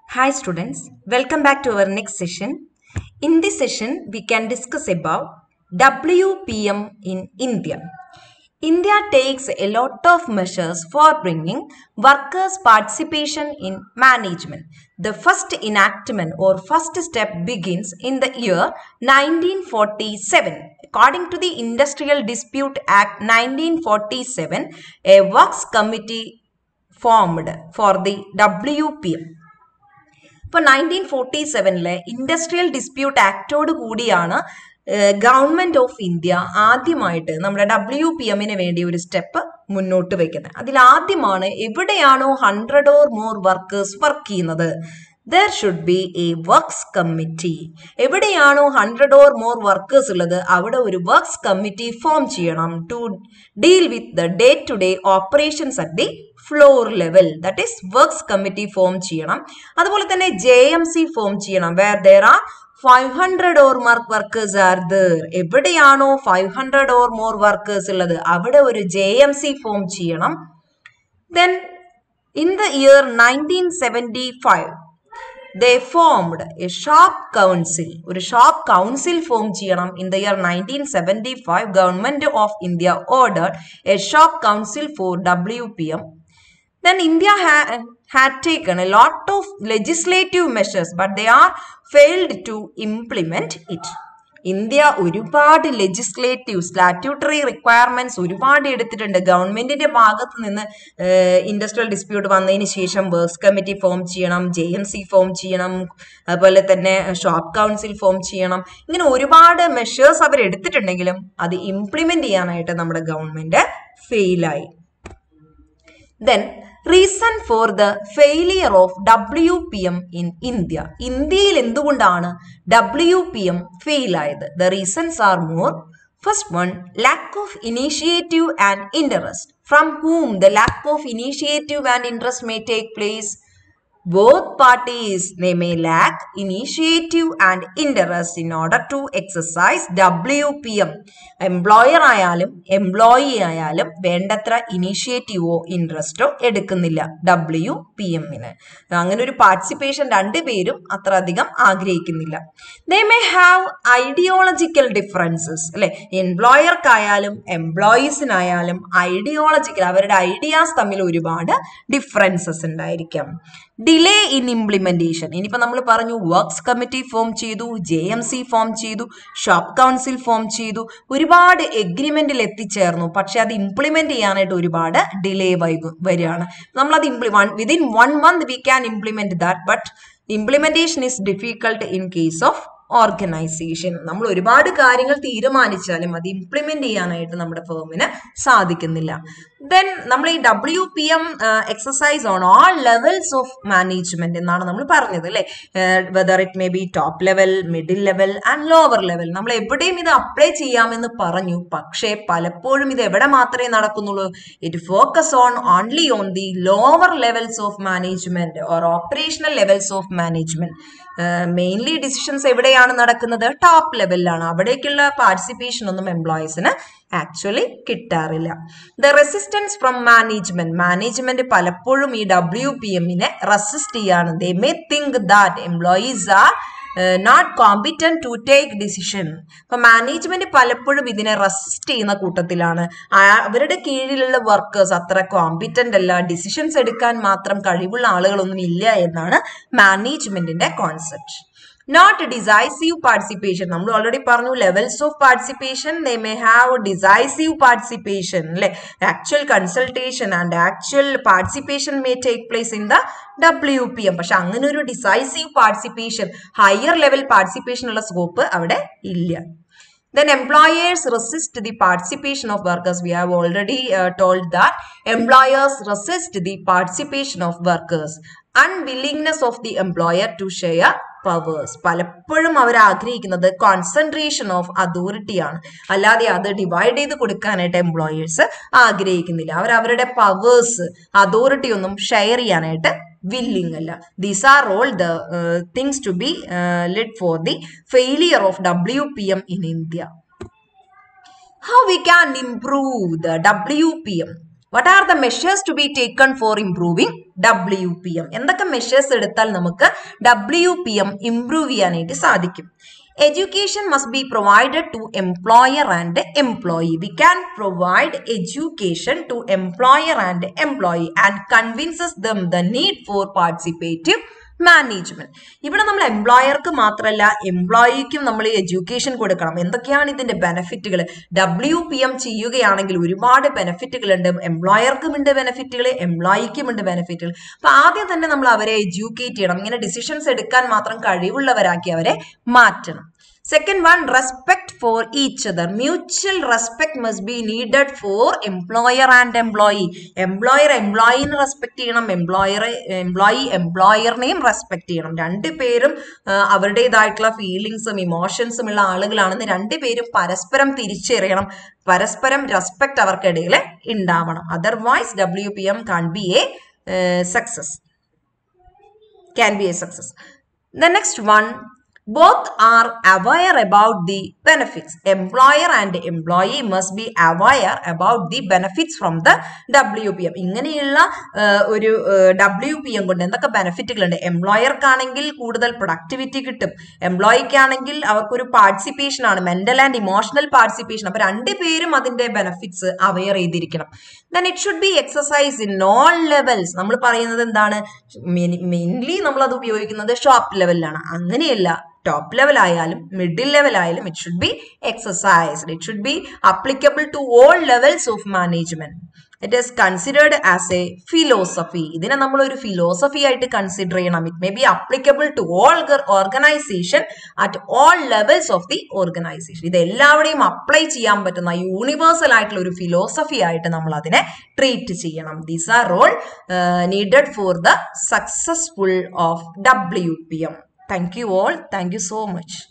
Hi students, welcome back to our next session. In this session, we can discuss about WPM in India. India takes a lot of measures for bringing workers' participation in management. The first enactment or first step begins in the year 1947. According to the Industrial Dispute Act 1947, a works committee formed for the WPM. ഇപ്പോൾ 1947 industrial dispute ആക്ടോട് കൂടിയാണ് government of India ആദ്യമായിട്ട് നമ്മുടെ WPM-ന് വേണ്ടി ഒരു step മുന്നോട്ട് വെക്കുന്നത്. അതിൽ ആദ്യമാണ് എവിടെയാണോ 100 or more വർക്കേഴ്സ് വർക്ക് ചെയ്യുന്നത്, there should be a works committee. എവിടെയാണോ 100 or more വർക്കേഴ്സ് ഉള്ളത് അവിടെ ഒരു വർക്ക്സ് കമ്മിറ്റി ഫോം ചെയ്യണം to deal with the day to day operations at the floor level. That is works committee form ചെയ്യണം. അതുപോലെ തന്നെ JMC form ചെയ്യണം. Where there are 500 or more workers are there. എവിടെയാണോ 500 or more workers ഉള്ളത് അവിടെ ഒരു JMC form ചെയ്യണം. Then in the year 1975 they formed a shop council. ഒരു ഷോപ്പ് കൗൺസിൽ ഫോം ചെയ്യണം. In the year 1975 government of India ordered a shop council for WPM. Then India had taken a lot of legislative measures but they are failed to implement it. India ഒരുപാട് statutory requirements ഒരുപാട് എടുത്തിട്ടുണ്ട്. ഗവൺമെന്റിന്റെ ഭാഗത്ത് നിന്ന് industrial dispute വന്നതിന് ശേഷം works committee form ചെയ്യണം, JMC form ചെയ്യണം, അതുപോലെ തന്നെ ഷോപ്പ് കൗൺസിൽ ഫോം ചെയ്യണം. ഇങ്ങനെ ഒരുപാട് മെഷേഴ്സ് അവർ എടുത്തിട്ടുണ്ടെങ്കിലും അത് ഇംപ്ലിമെന്റ് ചെയ്യാനായിട്ട് നമ്മുടെ ഗവൺമെന്റ് ഫെയിലായി. Then reason for the failure of WPM in India. ഇന്ത്യയിൽ എന്തുകൊണ്ടാണ് WPM ഫെയിൽ ആയത്? The reasons are more. First one, lack of initiative and interest. From whom the lack of initiative and interest may take place? Both parties, they may lack initiative and interest in order to exercise WPM. Employer ആയാലും employee ആയാലും വേണ്ടത്ര ഇനീഷ്യേറ്റീവോ ഇൻട്രസ്റ്റോ എടുക്കുന്നില്ല WPM-ന്. അങ്ങനെ ഒരു participation രണ്ടുപേരും അത്ര അധികം ആഗ്രഹിക്കുന്നില്ല. They may have ideological differences. അല്ലെ, എംപ്ലോയർക്കായാലും എംപ്ലോയീസിനായാലും ഐഡിയോളജിക്കൽ അവരുടെ ഐഡിയാസ് തമ്മിൽ ഒരുപാട് ഡിഫറൻസസ് ഉണ്ടായിരിക്കാം. Delay in implementation. ഇനിയിപ്പോ നമ്മൾ പറഞ്ഞു വർക്ക്സ് കമ്മിറ്റി ഫോം ചെയ്തു, JMC ഫോം ചെയ്തു, ഷോപ്പ് കൗൺസിൽ ഫോം ചെയ്തു, ഒരുപാട് എഗ്രിമെന്റിൽ എത്തിച്ചേർന്നു. പക്ഷെ അത് ഇംപ്ലിമെന്റ് ചെയ്യാനായിട്ട് ഒരുപാട് ഡിലേ വരികയാണ്. നമ്മളത് within 1 month we can implement that, but implementation is difficult in case of organisation. നമ്മൾ ഒരുപാട് കാര്യങ്ങൾ തീരുമാനിച്ചാലും അത് ഇംപ്ലിമെന്റ് ചെയ്യാനായിട്ട് നമ്മുടെ ഫേമിന് സാധിക്കുന്നില്ല. ദെൻ നമ്മൾ ഈ WPM exercise on all levels of management എന്നാണ് നമ്മൾ പറഞ്ഞത് അല്ലെ. Whether it may be top level, middle level and lower level. നമ്മൾ എവിടെയും ഇത് അപ്ലൈ ചെയ്യാമെന്ന് പറഞ്ഞു. പക്ഷേ പലപ്പോഴും ഇത് എവിടെ മാത്രമേ നടക്കുന്നുള്ളൂ? It focus only on the lower levels of management or operational levels of management. Mainly decisions എവിടെയാണ് നടക്കുന്നത്? ടോപ്പ് ലെവലിലാണ്. അവിടേക്കുള്ള പാർട്ടിസിപ്പേഷൻ ഒന്നും എംപ്ലോയീസിന് ആക്ച്വലി കിട്ടാറില്ല. ദ റെസിസ്റ്റൻസ് ഫ്രം മാനേജ്മെന്റ് പലപ്പോഴും ഈ WPM-നെ റെസിസ്റ്റ് ചെയ്യാണ്. They may think that employees are not competent to take decision. അപ്പൊ management പലപ്പോഴും ഇതിനെ റെസിസ്റ്റ് ചെയ്യുന്ന കൂട്ടത്തിലാണ്. അവരുടെ കീഴിലുള്ള വർക്കേഴ്സ് അത്ര കോമ്പിറ്റന്റ് അല്ല, ഡിസിഷൻസ് എടുക്കാൻ മാത്രം കഴിവുള്ള ആളുകളൊന്നും ഇല്ല എന്നാണ് മാനേജ്മെന്റിന്റെ കോൺസെപ്റ്റ്. Not decisive participation. നമ്മൾ ഓൾറെഡി പറഞ്ഞു levels of participation. They may have decisive participation അല്ലെ. Actual consultation and actual participation may take place in the WPM. പക്ഷെ അങ്ങനെ ഒരു decisive participation, higher level participation ഉള്ള സ്കോപ്പ് അവിടെ ഇല്ല. Then employers resist the participation of workers. We have already told that employers resist the participation of workers. Unwillingness of the employer to share powers. പലപ്പോഴും അവർ ആഗ്രഹിക്കുന്നത് concentration of authority ആണ്, അല്ലാതെ അത് divide ചെയ്ത് കൊടുക്കാനായിട്ട് എംപ്ലോയേഴ്സ് ആഗ്രഹിക്കുന്നില്ല. അവരുടെ പവേഴ്സ്, അതോറിറ്റി ഒന്നും ഷെയർ ചെയ്യാനായിട്ട് willing അല്ല. These are all the things to be led for the failure of WPM in India. How we can improve the WPM? What are the measures to be taken for improving WPM? എന്തൊക്കെ measures എടുത്താൽ നമുക്ക് WPM improve ചെയ്യാനായിട്ട് സാധിക്കും? Education must be provided to employer and employee. We can provide education to employer and employee and convinces them the need for participative management. ഇവിടെ നമ്മൾ എംപ്ലോയർക്ക് മാത്രമല്ല എംപ്ലോയിക്കും നമ്മൾ education കൊടുക്കണം. എന്തൊക്കെയാണ് ഇതിന്റെ ബെനിഫിറ്റുകൾ? WPM ചെയ്യുകയാണെങ്കിൽ ഒരുപാട് ബെനിഫിറ്റുകൾ ഉണ്ട്. എംപ്ലോയർക്കും ഉണ്ട് ബെനിഫിറ്റുകൾ, എംപ്ലോയിക്കും ഉണ്ട് ബെനിഫിറ്റുകൾ. അപ്പൊ ആദ്യം തന്നെ നമ്മൾ അവരെ എഡ്യൂക്കേറ്റ് ചെയ്യണം. ഇങ്ങനെ ഡിസിഷൻസ് എടുക്കാൻ മാത്രം കഴിവുള്ളവരാക്കി അവരെ മാറ്റണം. Second one, respect for each other. Mutual respect must be needed for employer and employee. Employer employee-നെ റെസ്പെക്ട് ചെയ്യണം, employee employer-നെയും റെസ്പെക്ട് ചെയ്യണം. രണ്ടുപേരും അവരുടേതായിട്ടുള്ള ഫീലിങ്സും ഇമോഷൻസും ഉള്ള ആളുകളാണെന്ന് രണ്ടുപേരും പരസ്പരം തിരിച്ചറിയണം. പരസ്പരം റെസ്പെക്ട് അവർക്കിടയിൽ ഉണ്ടാവണം. Otherwise WPM can be a success. The next one, both are aware about the benefits. Employer and employee must be aware about the benefits from the WPM. ഇങ്ങനെയുള്ള ഒരു WPM കൊണ്ട് എന്തൊക്കെ ബെനിഫിറ്റുകൾ ഉണ്ട്? എംപ്ലോയർക്കാണെങ്കിൽ കൂടുതൽ പ്രൊഡക്ടിവിറ്റി കിട്ടും, എംപ്ലോയിക്കാണെങ്കിൽ അവർക്കൊരു പാർട്ടിസിപ്പേഷൻ ആണ്, മെന്റൽ ആൻഡ് ഇമോഷണൽ പാർട്ടിസിപ്പേഷൻ. അപ്പൊ രണ്ടുപേരും അതിന്റെ ബെനിഫിറ്റ്സ് അവെയർ ചെയ്തിരിക്കണം. Then it should be exercised in all levels. നമ്മൾ പറയുന്നത് എന്താണ്? മെയിൻലി നമ്മൾ അത് ഉപയോഗിക്കുന്നത് ഷോപ്പ് ലെവലിലാണ്. അങ്ങനെയല്ല, ടോപ്പ് ലെവൽ ആയാലും മിഡിൽ ലെവൽ ആയാലും it should be exercised. It should be applicable to all levels of management. It is considered as a philosophy. ഇതിനെ നമ്മൾ ഒരു ഫിലോസഫി ആയിട്ട് കൺസിഡർ ചെയ്യണം. It may be applicable to all organization at all levels of the organization. ഇത് എല്ലാവരുടെയും apply ചെയ്യാൻ പറ്റുന്ന universal ആയിട്ടുള്ള ഒരു ഫിലോസഫി ആയിട്ട് നമ്മൾ അതിനെ ട്രീറ്റ് ചെയ്യണം. These are all needed for the successful of WPM. Thank you all. Thank you so much.